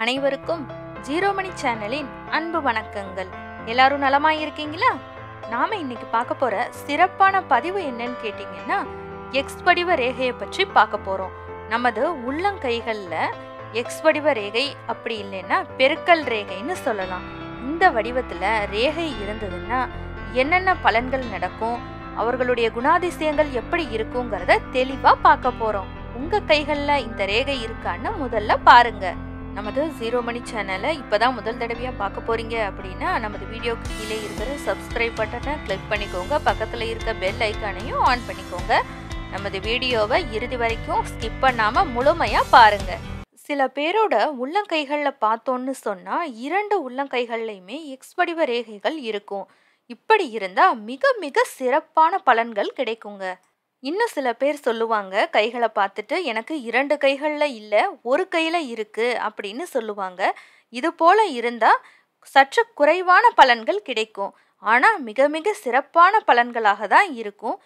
அனைவருக்கும் ஜீரோ மணி சேனலின் அன்பு வணக்கங்கள். எல்லாரும் நலமாய் இருக்கீங்களா? நாம இன்னைக்கு பார்க்க போற சிறப்பான பதிவு என்னன்னு கேட்டீங்கன்னா, எக்ஸ் வடிவ ரேகையை பற்றி பார்க்க போறோம். நமது உள்ளங்கைகள்ல எக்ஸ் வடிவ ரேகை, அப்படி இல்லைன்னா பெருக்கல் ரேகைன்னு சொல்லலாம். இந்த வடிவத்துல ரேகை இருந்ததுன்னா என்னென்ன பலன்கள் நடக்கும், அவர்களுடைய குணாதிசயங்கள் எப்படி இருக்குங்கிறத தெளிவா பார்க்க போறோம். உங்க கைகள்ல இந்த ரேகை இருக்கான்னு முதல்ல பாருங்க. நமது ஜீரோ மணி சேனலை இப்போதான் முதல் தடவையாக பார்க்க போறீங்க அப்படின்னா, நமது வீடியோக்கு கீழே இருக்கிற சப்ஸ்கிரைப் பட்டனை கிளிக் பண்ணிக்கோங்க. பக்கத்தில் இருக்க பெல் ஐக்கானையும் ஆன் பண்ணிக்கோங்க. நமது வீடியோவை இறுதி வரைக்கும் ஸ்கிப் பண்ணாமல் முழுமையாக பாருங்க. சில பேரோட உள்ளங்கைகளில் பார்த்தோன்னு சொன்னால், இரண்டு உள்ளங்கைகள்லையுமே எக்ஸ் வடிவ ரேகைகள் இருக்கும். இப்படி இருந்தால் மிக மிக சிறப்பான பலன்கள் கிடைக்குங்க. இன்னும் சில பேர் சொல்லுவாங்க, கைகளை பார்த்துட்டு எனக்கு இரண்டு கைகளில் இல்லை, ஒரு கையில் இருக்கு அப்படின்னு சொல்லுவாங்க. இது போல இருந்தால் சற்று குறைவான பலன்கள் கிடைக்கும். ஆனால் மிக மிக சிறப்பான பலன்களாக தான் இருக்கும்.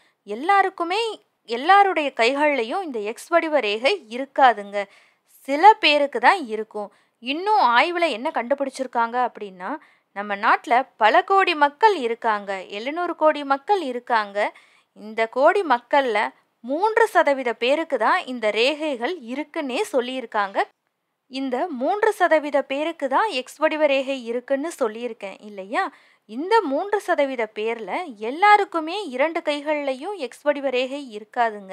எல்லாருடைய கைகள்லையும் இந்த எக்ஸ் வடிவ ரேகை இருக்காதுங்க. சில பேருக்கு தான் இருக்கும். இன்னும் ஆய்வில் என்ன கண்டுபிடிச்சிருக்காங்க அப்படின்னா, நம்ம நாட்டில் பல கோடி மக்கள் இருக்காங்க, 700 கோடி மக்கள் இருக்காங்க. இந்த கோடி மக்கள்ல 3% பேருக்கு தான் இந்த ரேகைகள் இருக்குன்னே சொல்லியிருக்காங்க. இந்த 3% பேருக்கு தான் எக்ஸ் வடிவ ரேகை இருக்குன்னு சொல்லியிருக்கேன் இல்லையா? இந்த 3% பேர்ல எல்லாருக்குமே இரண்டு கைகள்லையும் எக்ஸ் வடிவ ரேகை இருக்காதுங்க.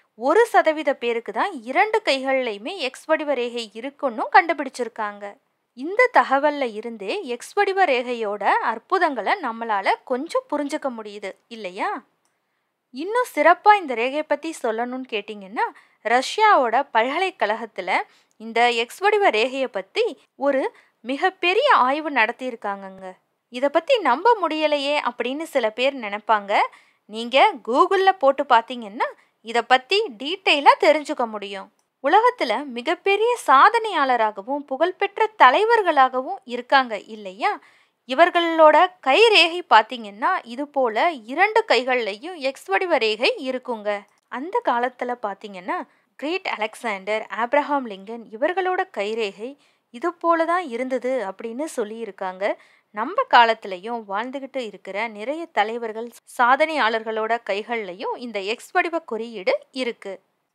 1% பேருக்கு தான் இரண்டு கைகள்லையுமே எக்ஸ் வடிவ ரேகை இருக்குன்னு கண்டுபிடிச்சிருக்காங்க. இந்த தகவல்ல இருந்தே எக்ஸ் வடிவ ரேகையோட அற்புதங்களை நம்மளால கொஞ்சம் புரிஞ்சுக்க முடியுது இல்லையா? இன்னும் சிறப்பாக இந்த ரேகையை பற்றி சொல்லணும்னு கேட்டிங்கன்னா, ரஷ்யாவோட பல்கலைக்கழகத்தில் இந்த எக்ஸ் வடிவ ரேகையை பற்றி ஒரு மிகப்பெரிய ஆய்வு நடத்தியிருக்காங்கங்க. இதை பற்றி நம்ப முடியலையே அப்படின்னு சில பேர் நினைப்பாங்க. நீங்கள் கூகுளில் போட்டு பார்த்தீங்கன்னா இதை பற்றி டீட்டெயிலாக தெரிஞ்சுக்க முடியும். உலகத்தில் மிகப்பெரிய சாதனையாளராகவும் புகழ்பெற்ற தலைவர்களாகவும் இருக்காங்க இல்லையா? இவர்களோட கை ரேகை பார்த்தீங்கன்னா இது போல இரண்டு கைகள்லையும் எக்ஸ் வடிவ ரேகை இருக்குங்க. அந்த காலத்தில் பார்த்தீங்கன்னா கிரேட் அலெக்சாண்டர், ஆப்ரஹாம் லிங்கன் இவர்களோட கைரேகை இது போல தான் இருந்தது அப்படின்னு சொல்லியிருக்காங்க. நம்ம காலத்திலையும் வாழ்ந்துக்கிட்டு இருக்கிற நிறைய தலைவர்கள், சாதனையாளர்களோட கைகள்லையும் இந்த எக்ஸ் வடிவ குறியீடு இருக்கு.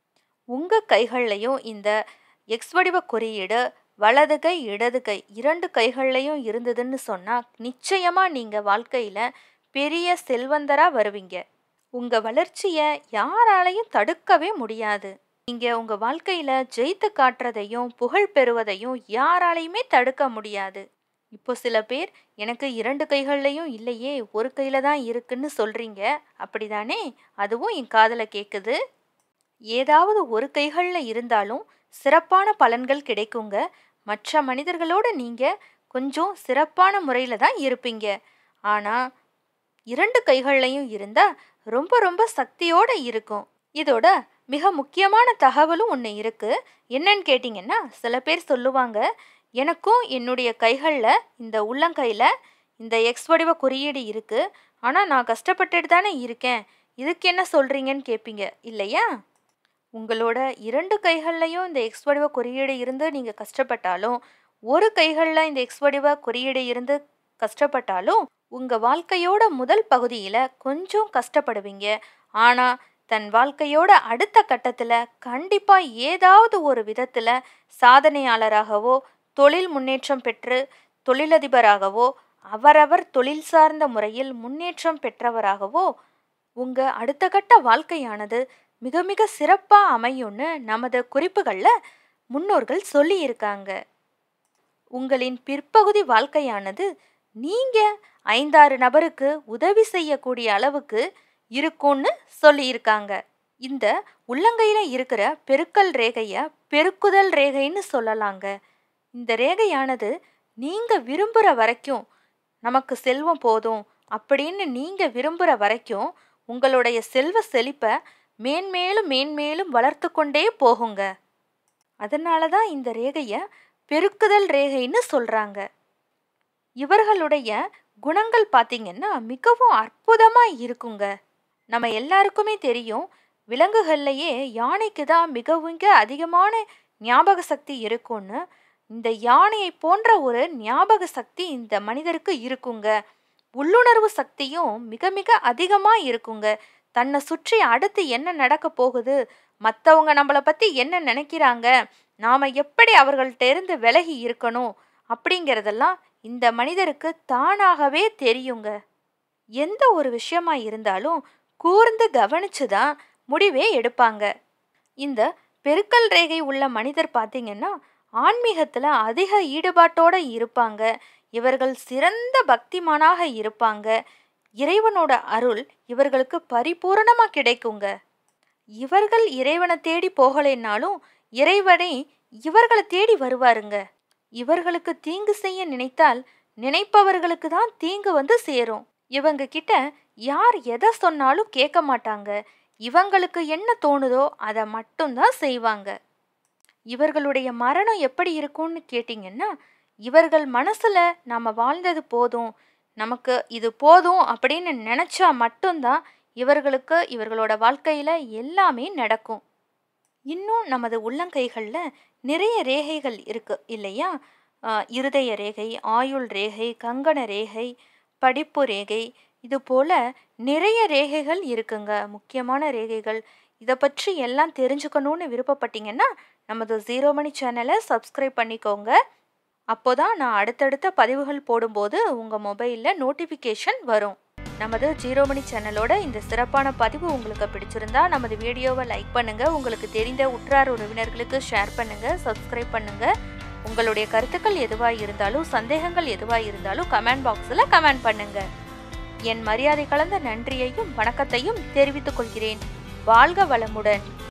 உங்கள் கைகள்லையும் இந்த எக்ஸ் வடிவ குறியீடு வலது கை இடது கை இரண்டு கைகள்லையும் இருந்ததுன்னு சொன்னால் நிச்சயமாக நீங்கள் வாழ்க்கையில் பெரிய செல்வந்தராக வருவீங்க. உங்கள் வளர்ச்சியை யாராலையும் தடுக்கவே முடியாது. நீங்கள் உங்கள் வாழ்க்கையில் ஜெயித்து காட்டுறதையும் புகழ் பெறுவதையும் யாராலையுமே தடுக்க முடியாது. இப்போ சில பேர் எனக்கு இரண்டு கைகள்லையும் இல்லையே, ஒரு கையில் தான் இருக்குன்னு சொல்கிறீங்க, அப்படிதானே? அதுவும் என் காதில் கேட்குது. ஏதாவது ஒரு கைகளில் இருந்தாலும் சிறப்பான பலன்கள் கிடைக்குங்க. மற்ற மனிதர்களோடு நீங்கள் கொஞ்சம் சிறப்பான முறையில் தான் இருப்பீங்க. ஆனால் இரண்டு கைகள்லையும் இருந்தால் ரொம்ப ரொம்ப சக்தியோடு இருக்கும். இதோட மிக முக்கியமான தகவலும் ஒன்று இருக்குது. என்னன்னு கேட்டிங்கன்னா, சில பேர் சொல்லுவாங்க, எனக்கும் என்னுடைய கைகளில் இந்த உள்ளங்கையில் இந்த எக்ஸ் வடிவ குறியீடு இருக்குது, ஆனால் நான் கஷ்டப்பட்டுட்டு தானே இருக்கேன், இதுக்கு என்ன சொல்கிறீங்கன்னு கேட்பீங்க இல்லையா? உங்களோட இரண்டு கைகள்லையும் இந்த எக்ஸ் வடிவ குறியீடு இருந்து நீங்கள் கஷ்டப்பட்டாலும், ஒரு கைகளில் இந்த எக்ஸ் வடிவ குறியீடு இருந்து கஷ்டப்பட்டாலும், உங்கள் வாழ்க்கையோட முதல் பகுதியில் கொஞ்சம் கஷ்டப்படுவீங்க. ஆனால் தன் வாழ்க்கையோட அடுத்த கட்டத்தில் கண்டிப்பாக ஏதாவது ஒரு விதத்தில் சாதனையாளராகவோ, தொழில் முன்னேற்றம் பெற்று தொழிலதிபராகவோ, அவரவர் தொழில் சார்ந்த முறையில் முன்னேற்றம் பெற்றவராகவோ உங்கள் அடுத்த கட்ட வாழ்க்கையானது மிக மிக சிறப்பாக அமையும்னு நமது குறிப்புகளில் முன்னோர்கள் சொல்லி இருக்காங்க. உங்களின் பிற்பகுதி வாழ்க்கையானது நீங்கள் 5-6 நபருக்கு உதவி செய்யக்கூடிய அளவுக்கு இருக்கும்னு சொல்லியிருக்காங்க. இந்த உள்ளங்கையில் இருக்கிற பெருக்கல் ரேகையை பெருக்குதல் ரேகைன்னு சொல்லலாங்க. இந்த ரேகையானது நீங்கள் விரும்புகிற வரைக்கும் நமக்கு செல்வம் போதும் அப்படின்னு நீங்கள் விரும்புகிற வரைக்கும் உங்களுடைய செல்வ செழிப்பை மேன்மேலும் மேன்மேலும் வளர்த்து கொண்டே போகுங்க. அதனால தான் இந்த ரேகையை பெருக்குதல் ரேகைன்னு சொல்கிறாங்க. இவர்களுடைய குணங்கள் பார்த்தீங்கன்னா மிகவும் அற்புதமாக இருக்குங்க. நம்ம எல்லாருக்குமே தெரியும், விலங்குகள்லையே யானைக்கு தான் மிகவும் அதிகமான ஞாபக சக்தி இருக்கும்னு. இந்த யானையை போன்ற ஒரு ஞாபக சக்தி இந்த மனிதருக்கு இருக்குங்க. உள்ளுணர்வு சக்தியும் மிக மிக அதிகமா இருக்குங்க. தன்னை சுற்றி அடுத்து என்ன நடக்க போகுது, மற்றவங்க நம்மளை பத்தி என்ன நினைக்கிறாங்க, நாம எப்படி அவர்கள்ட்ட இருந்து விலகி இருக்கணும் அப்படிங்கிறதெல்லாம் இந்த மனிதருக்கு தானாகவே தெரியுங்க. எந்த ஒரு விஷயமா இருந்தாலும் கூர்ந்து கவனிச்சுதான் முடிவே எடுப்பாங்க. இந்த பெருக்கல் ரேகை உள்ள மனிதர் பார்த்தீங்கன்னா ஆன்மீகத்துல அதிக ஈடுபாட்டோட இருப்பாங்க. இவர்கள் சிறந்த பக்திமானாக இருப்பாங்க. இறைவனோட அருள் இவர்களுக்கு பரிபூரணமா கிடைக்குங்க. இவர்கள் இறைவனை தேடி போகலைன்னாலும் இறைவனை இவர்களை தேடி வருவாருங்க. இவர்களுக்கு தீங்கு செய்ய நினைத்தால் நினைப்பவர்களுக்கு தான் தீங்கு வந்து சேரும். இவங்க கிட்ட யார் எதை சொன்னாலும் கேட்க மாட்டாங்க. இவங்களுக்கு என்ன தோணுதோ அதை மட்டும்தான் செய்வாங்க. இவர்களுடைய மரணம் எப்படி இருக்கும்னு கேட்டிங்கன்னா, இவர்கள் மனசுல நாம வாழ்ந்தது போதும், நமக்கு இது போதும் அப்படின்னு நினைச்சா மட்டும்தான் இவர்களுக்கு இவர்களோட வாழ்க்கையில எல்லாமே நடக்கும். இன்னும் நமது உள்ளங்கைகள்ல நிறைய ரேகைகள் இருக்கு இல்லையா? இருதய ரேகை, ஆயுள் ரேகை, கங்கண ரேகை, படிப்பு ரேகை, இது போல நிறைய ரேகைகள் இருக்குங்க, முக்கியமான ரேகைகள். இதை பற்றி எல்லாம் தெரிஞ்சுக்கணும்னு விருப்பப்பட்டீங்கன்னா நமது 0 மணி சேனலை சப்ஸ்கிரைப் பண்ணிக்கோங்க. அப்போதான் நான் அடுத்தடுத்த பதிவுகள் போடும்போது உங்கள் மொபைலில் நோட்டிஃபிகேஷன் வரும். நமது 0 மணி சேனலோட இந்த சிறப்பான பதிவு உங்களுக்கு பிடிச்சிருந்தா நமது வீடியோவை லைக் பண்ணுங்கள், உங்களுக்கு தெரிந்த உற்றார் உறவினர்களுக்கு ஷேர் பண்ணுங்கள், சப்ஸ்கிரைப் பண்ணுங்கள். உங்களுடைய கருத்துக்கள் எதுவாக இருந்தாலும் சந்தேகங்கள் எதுவாக இருந்தாலும் கமெண்ட் பாக்ஸில் கமெண்ட் பண்ணுங்கள். என் மரியாதை கலந்த நன்றியையும் வணக்கத்தையும் தெரிவித்துக் கொள்கிறேன். வாழ்க வளமுடன்.